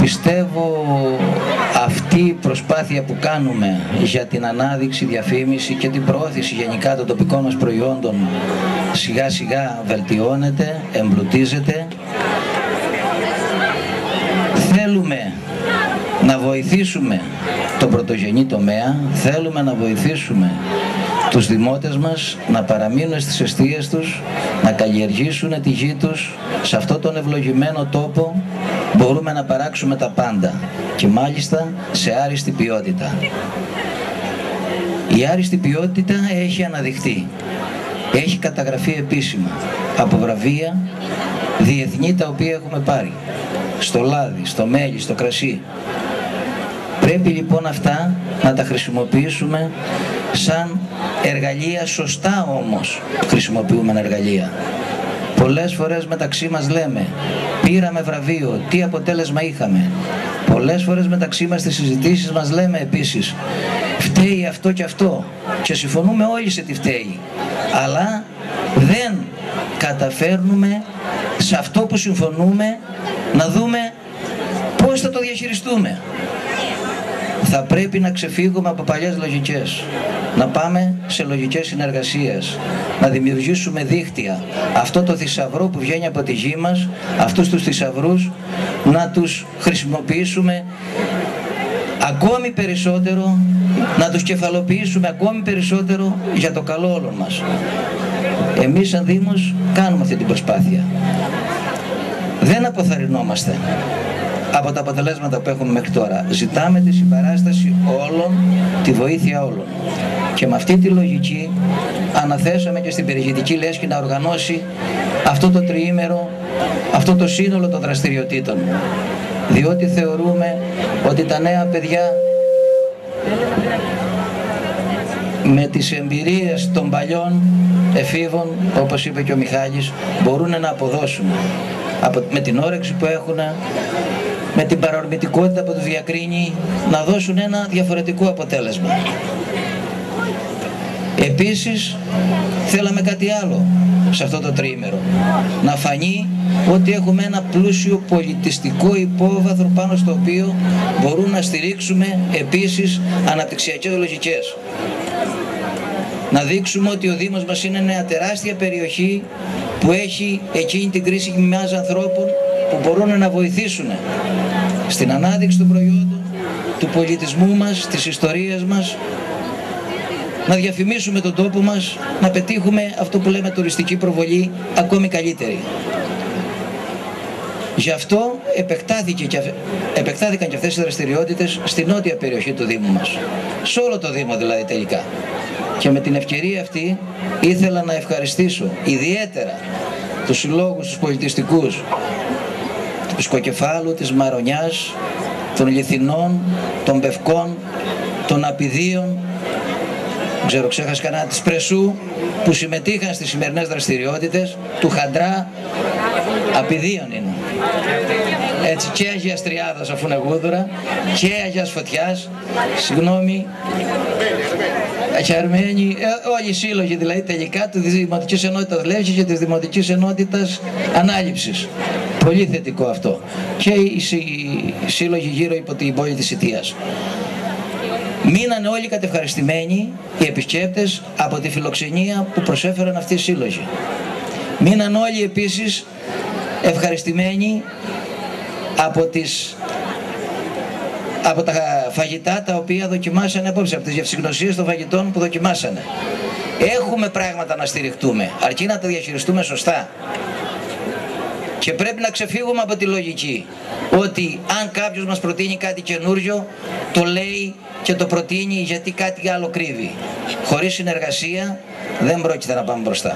Πιστεύω αυτή η προσπάθεια που κάνουμε για την ανάδειξη, διαφήμιση και την προώθηση γενικά των τοπικών μας προϊόντων σιγά σιγά βελτιώνεται, εμπλουτίζεται. Θέλουμε να βοηθήσουμε τον πρωτογενή τομέα, θέλουμε να βοηθήσουμε τους δημότες μας να παραμείνουν στις εστίες τους, να καλλιεργήσουν τη γη τους. Σε αυτόν τον ευλογημένο τόπο μπορούμε να παράξουμε τα πάντα και μάλιστα σε άριστη ποιότητα. Η άριστη ποιότητα έχει αναδειχθεί, έχει καταγραφεί επίσημα από βραβεία διεθνή τα οποία έχουμε πάρει, στο λάδι, στο μέλι, στο κρασί. Πρέπει λοιπόν αυτά να τα χρησιμοποιήσουμε σαν εργαλεία, σωστά όμως χρησιμοποιούμε εργαλεία. Πολλές φορές μεταξύ μας λέμε, πήραμε βραβείο, τι αποτέλεσμα είχαμε. Πολλές φορές μεταξύ μας στις συζητήσεις μας λέμε επίσης, φταίει αυτό και αυτό, και συμφωνούμε όλοι σε τι φταίει. Αλλά δεν καταφέρνουμε σε αυτό που συμφωνούμε να δούμε πώς θα το διαχειριστούμε. Θα πρέπει να ξεφύγουμε από παλιές λογικές, να πάμε σε λογικές συνεργασίες, να δημιουργήσουμε δίκτυα. Αυτό το θησαυρό που βγαίνει από τη γη μας, αυτούς τους θησαυρούς, να τους χρησιμοποιήσουμε ακόμη περισσότερο, να τους κεφαλοποιήσουμε ακόμη περισσότερο για το καλό όλων μας. Εμείς σαν Δήμος κάνουμε αυτή την προσπάθεια. Δεν αποθαρρυνόμαστε από τα αποτελέσματα που έχουμε μέχρι τώρα. Ζητάμε τη συμπαράσταση όλων, τη βοήθεια όλων. Και με αυτή τη λογική αναθέσαμε και στην περιηγητική λέσχη να οργανώσει αυτό το τριήμερο, αυτό το σύνολο των δραστηριοτήτων. Διότι θεωρούμε ότι τα νέα παιδιά με τις εμπειρίες των παλιών εφήβων, όπως είπε και ο Μιχάλης, μπορούν να αποδώσουν με την όρεξη που έχουν, με την παρορμητικότητα που τους διακρίνει, να δώσουν ένα διαφορετικό αποτέλεσμα. Επίσης θέλαμε κάτι άλλο σε αυτό το τριήμερο, να φανεί ότι έχουμε ένα πλούσιο πολιτιστικό υπόβαθρο πάνω στο οποίο μπορούμε να στηρίξουμε επίσης αναπτυξιακές λογικές. Να δείξουμε ότι ο Δήμος μας είναι μια τεράστια περιοχή που έχει εκείνη την κρίσιμη μάζα ανθρώπων που μπορούν να βοηθήσουν στην ανάδειξη των προϊόντων, του πολιτισμού μας, της ιστορίας μας, να διαφημίσουμε τον τόπο μας, να πετύχουμε αυτό που λέμε τουριστική προβολή ακόμη καλύτερη. Γι' αυτό επεκτάθηκαν και αυτές οι δραστηριότητες στη νότια περιοχή του Δήμου μας, σε όλο το Δήμο δηλαδή τελικά. Και με την ευκαιρία αυτή ήθελα να ευχαριστήσω ιδιαίτερα τους συλλόγους, τους πολιτιστικούς, του Σκοκεφάλου, της Μαρονιάς, των Λιθινών, των Πευκών, των Απιδίων, δεν ξέρω, ξέχασα κανένα, της Πρεσού, που συμμετείχαν στις σημερινές δραστηριότητες, του Χαντρά, Απιδίων είναι. Έτσι, και Αγίας Τριάδας αφού είναι Γούδουρα, και Αγίας Φωτιάς, συγγνώμη, και Αρμένοι, όλοι οι σύλλογοι δηλαδή τελικά της Δημοτικής Ενότητας Λεύσης και της Δημοτικής Ενότητας Ανάληψης. Πολύ θετικό αυτό. Και οι σύλλογοι γύρω υπό την πόλη της Ιτίας. Μείνανε όλοι κατευχαριστημένοι οι επισκέπτες από τη φιλοξενία που προσέφεραν αυτοί οι σύλλογοι. Μείναν όλοι επίσης ευχαριστημένοι από τα φαγητά τα οποία δοκιμάσανε απόψε, από τις γευσηγνωσίες των φαγητών που δοκιμάσανε. Έχουμε πράγματα να στηριχτούμε, αρκεί να τα διαχειριστούμε σωστά. Και πρέπει να ξεφύγουμε από τη λογική ότι αν κάποιος μας προτείνει κάτι καινούριο, το λέει και το προτείνει γιατί κάτι άλλο κρύβει. Χωρίς συνεργασία δεν πρόκειται να πάμε μπροστά.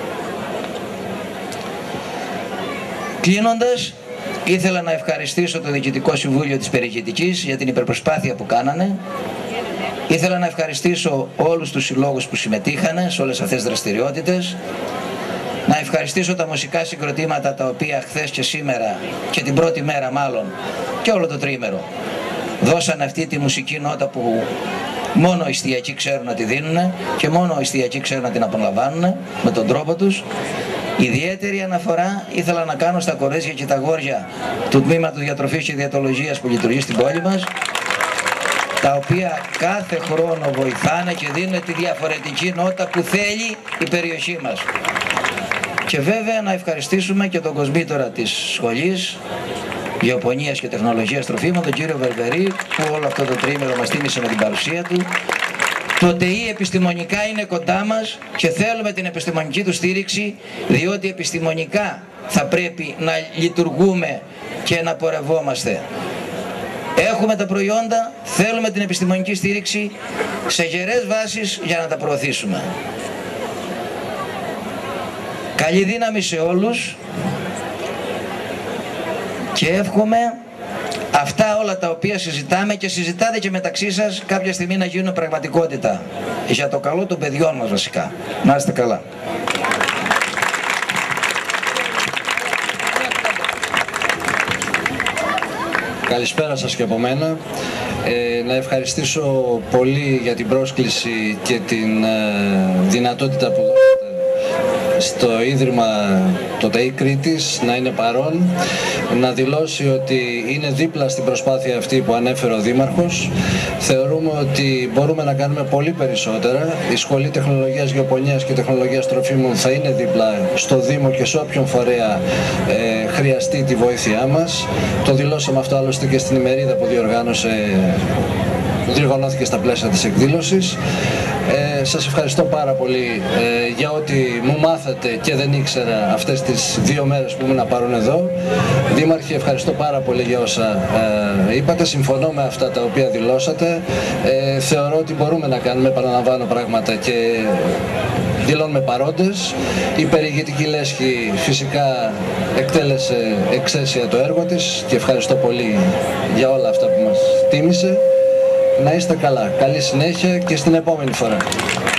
Κλείνοντας, ήθελα να ευχαριστήσω το Διοικητικό Συμβούλιο της Περιηγητικής για την υπερπροσπάθεια που κάνανε. Ήθελα να ευχαριστήσω όλους τους συλλόγους που συμμετείχανε σε όλες αυτές τις δραστηριότητες. Να ευχαριστήσω τα μουσικά συγκροτήματα τα οποία χθες και σήμερα και την πρώτη μέρα μάλλον και όλο το τριήμερο δώσανε αυτή τη μουσική νότα που μόνο οι εστιακοί ξέρουν να τη δίνουν και μόνο οι εστιακοί ξέρουν να την απολαμβάνουν με τον τρόπο τους. Ιδιαίτερη αναφορά ήθελα να κάνω στα κορίτσια και τα αγόρια του Τμήματος Διατροφής και Διαιτολογίας που λειτουργεί στην πόλη μας, τα οποία κάθε χρόνο βοηθάνε και δίνουν τη διαφορετική νότα που θέλει η περιοχή μας. Και βέβαια να ευχαριστήσουμε και τον κοσμήτορα της σχολής Γεωπονίας και Τεχνολογίας Τροφίμων, τον κύριο Βερβερή, που όλο αυτό το τρίμηνο μας τίμησε με την παρουσία του. Το ΤΕΙ επιστημονικά είναι κοντά μας και θέλουμε την επιστημονική του στήριξη, διότι επιστημονικά θα πρέπει να λειτουργούμε και να πορευόμαστε. Έχουμε τα προϊόντα, θέλουμε την επιστημονική στήριξη σε γερές βάσεις για να τα προωθήσουμε. Καλή δύναμη σε όλους και εύχομαι αυτά όλα τα οποία συζητάμε και συζητάτε και μεταξύ σας κάποια στιγμή να γίνουν πραγματικότητα. Για το καλό των παιδιών μας βασικά. Να είστε καλά. Καλησπέρα σας και από μένα. Να ευχαριστήσω πολύ για την πρόσκληση και την δυνατότητα που δώσατε στο Ίδρυμα το ΤΕΙ Κρήτης να είναι παρόν, να δηλώσει ότι είναι δίπλα στην προσπάθεια αυτή που ανέφερε ο Δήμαρχος. Θεωρούμε ότι μπορούμε να κάνουμε πολύ περισσότερα. Η Σχολή Τεχνολογίας Γεωπονίας και Τεχνολογίας Τροφίμων θα είναι δίπλα στο Δήμο και σε όποιον φορέα χρειαστεί τη βοήθειά μας. Το δηλώσαμε αυτό άλλωστε και στην ημερίδα που διοργανώθηκε στα πλαίσια της εκδήλωσης. Σας ευχαριστώ πάρα πολύ για ό,τι μου μάθατε και δεν ήξερα αυτές τις 2 μέρες που ήμουν παρόν εδώ. Δήμαρχε, ευχαριστώ πάρα πολύ για όσα είπατε. Συμφωνώ με αυτά τα οποία δηλώσατε. Θεωρώ ότι μπορούμε να κάνουμε, επαναλαμβάνω, πράγματα και δηλώνουμε παρόντες. Η περιηγητική λέσχη φυσικά εκτέλεσε εξαίσια το έργο της και ευχαριστώ πολύ για όλα αυτά που μας τίμησε. Να είστε καλά. Καλή συνέχεια και στην επόμενη φορά.